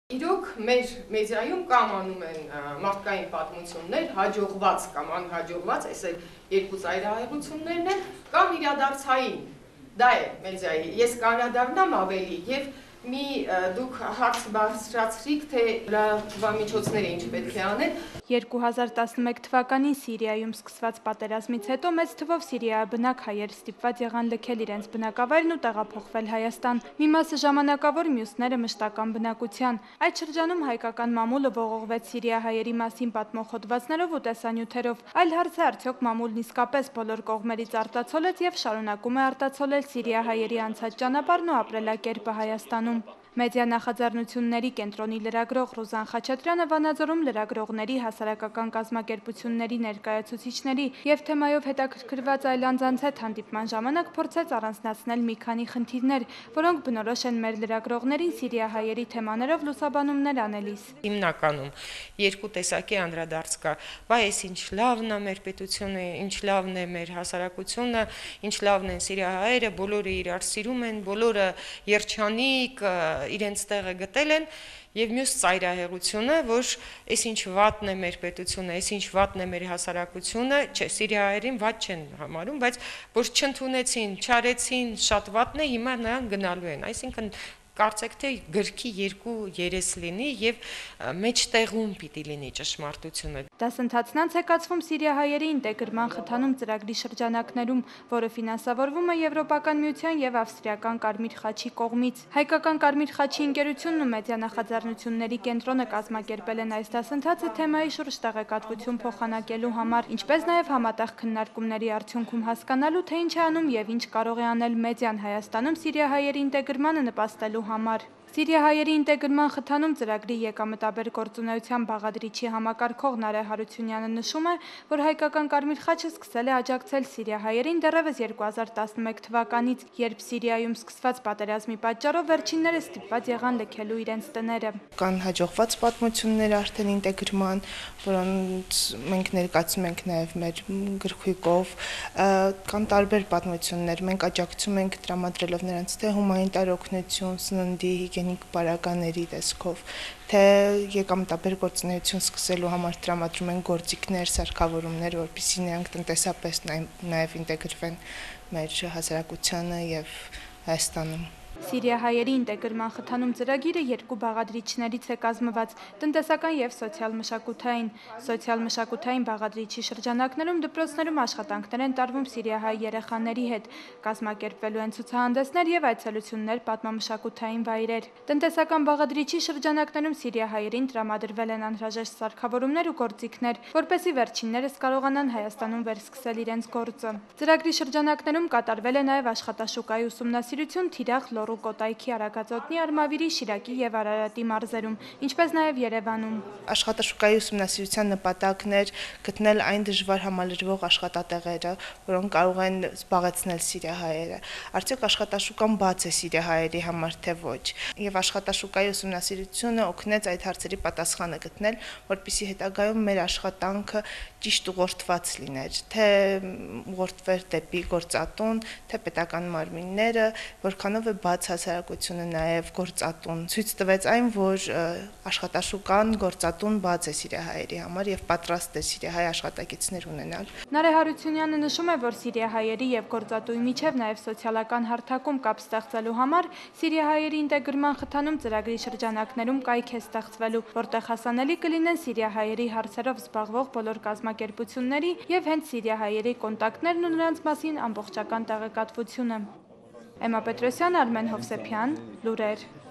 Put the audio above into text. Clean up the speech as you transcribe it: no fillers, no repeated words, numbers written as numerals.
Իրոք մեր մեդիայում կամ անում են մարդկային պատմություններ, հաջողված կամ անհաջողված, այս երկու ծայրահեղություններն են, կամ իրադարձային, դա է մեդիայի, ես կանրադառնամ ավելի և մի դուք հարց բարձրացրիք, թե լրատվամիջոցները ինչ պետք է անեն։ 2011 թվականին Սիրիայում սկսված պատերազմից հետո մեծ թվով սիրիաբնակ հայեր ստիպված եղան լքել իրենց բնակավայրն ու տեղափոխվել Հայաստան։ Մի մասը ժամանակավոր, մյուսները մշտական բնակության։ Այդ շրջանում հայկական մամուլը ողողվեց սիրիահայերի մասին պատմող հոդվածներով ու տեսանյութերով։ Այլ հարց է, արդյոք մամուլն իսկապես բոլոր կողմերից արտացոլեց և շարունակում է արտացոլել սիրիահայերի անցած ճանապարհն ու ապրելակերպը Հայաստանում։ Մեդիա նախաձեռնությունների կենտրոնի լրագրող Ռուզան Խաչատրյանը Վանաձորում լրագրողների, հասարակական կազմակերպությունների ներկայացուցիչների և թեմայով հետաքրքրված այլ անձանց հետ հանդիպման ժամանակ փորձեց առանձնացնել մի քանի խնդիրներ, որոնք բնորոշ են մեր լրագրողներին սիրիահայերի թեմաներով լուսաբանումներ անելիս։ Հիմնականում երկու տեսակի անդրադարձ կա, բա այս ինչ լավն է մեր պետությունը, ինչ լավն է մեր հասարակությունը, ինչ լավն են սիրիահայերը, բոլորը իրար սիրում են, բոլորը երջանիկ, իրենց տեղը գտել են, և մյուս ծայրահեղությունը, որ այս ինչ վատն է մեր պետությունը, այս ինչ վատն է մեր հասարակությունը, չէ, սիրիահայերին վատ չեն համարում, բայց որ չընդունեցին, չարեցին, շատ վատն է, հիմա նրանք գնալու են, այսինքն կարծեք թե գրքի երկու երես լինի և մեջտեղում պիտի լինի ճշմարտությունը։ Դասընթացն անց է կացվում Սիրիահայերի ինտեգրման խթանում ծրագրի շրջանակներում, որը ֆինանսավորվում է Եվրոպական միության և Ավստրիական Կարմիր խաչի կողմից։ Հայկական Կարմիր խաչի ընկերությունն ու մեդիա նախաձեռնությունների կենտրոնը կազմակերպել են այս դասընթացը թեմայի շուրջ տեղեկատվություն փոխանակելու համար, ինչպես նաև համատեղ քննարկումների արդյունքում հասկանալու, թե ինչ է անում և ինչ կարող է անել մեդիան Հայաստանում սիրիահայերի ինտեգրմանը նպաստելու համար։ Սիրիահայերի ինտեգրման խթանում ծրագրի եկամտաբեր գործունեության բաղադրիչի համակարգող Նարէ Հարությունյանը նշում է, որ Հայկական Կարմիր խաչը սկսել է աջակցել սիրիահայերին դեռևս 2011 թվականից, երբ Սիրիայում սկսված պատերազմի պատճառով վերջիններս ստիպված եղան լքելու իրենց տները։ Կան հաջողված պատմություններ արդեն ինտեգրման, որոնց մենք ներկայացնում ենք նաև մեր գրքույկով, կան տարբեր պատմություններ, մենք աջակցում ենք տրամադրելով նրանց թե հումանիտար օգնություն, սննդի, հիգիենիկ պարագաների տեսքով, թե եկամտաբեր գործունեություն սկսելու համար տրամադրում են գործիքներ, սարքավորումներ, որպեսզի նրանք տնտեսապես նաև ինտեգրվեն մեր հասարակությանը և Հայաստանում։ Սիրիահայերի ինտեգրման խթանում ծրագիրը երկու բաղադրիչներից է կազմված՝ տնտեսական և սոցիալ-մշակութային։ Սոցիալ-մշակութային բաղադրիչի շրջանակներում դպրոցներում աշխատանքներ են տարվում սիրիահայ երեխաների հետ, կազմակերպվելու են ցուցահանդեսներ և այցելություններ պատմամշակութային վայրեր։ Տնտեսական բաղադրիչի շրջանակներում սիրիահայերին տրամադրվել են անհրաժեշտ սարքավորումներ ու գործիքներ, որպեսզի վերջիններս կարողանան Հայաստանում վերսկսել իրենց գործը։ Ծրագրի շրջանակներում կատարվել է նաև աշխատաշուկայի ուսումնասիրություն Թիրախ, Լոռու, Կոտայքի, Արագածոտնի, Արմավիրի, Շիրակի և Արարատի մարզերում, ինչպես նաև Երևանում։ Աշխատաշուկայի ուսումնասիրության նպատակն էր գտնել այն դժվար համալրվող աշխատատեղերը, որոնք կարող են զբաղեցնել սիրիահայերը։ Արդյոք աշխատաշուկան բաց է սիրիահայերի համար, թե ոչ։ Եվ աշխատաշուկայի ուսումնասիրությունը օգնեց այդ հարցերի պատասխանը գտնել, որպեսզի հետագայում մեր աշխատանքը ճիշտ ուղղորդված լիներ, թե ուղղորդվեր դեպի գործատուն, թե պետական մարմինները, որքանով է բաց հասարակությունը նաև գործատուն։ Ցույց տվեց այն, որ աշխատաշուկան գործատուն բաց է սիրիահայերի համար և պատրաստ է սիրիահայ աշխատակիցներ ունենալ։ Նարէ Հարությունյանը նշում է, որ սիրիահայերի և գործատուի միջև նաև սոցիալական հարթակում կապ ստեղծելու համար սիրիահայերի ինտեգրման խթանում ծրագրի շրջանակներում կայք է ստեղծվելու, որտեղ հասանելի կլինեն սիրիահայերի հարցերով զբաղվող բոլոր կազմակերպությունների և հենց սիրիահայերի կոնտակտներն ու նրանց մասին ամբողջական տեղեկատվությունը։ Էմմա Պետրոսյան, Արմեն Հովսեփյան, լուրեր։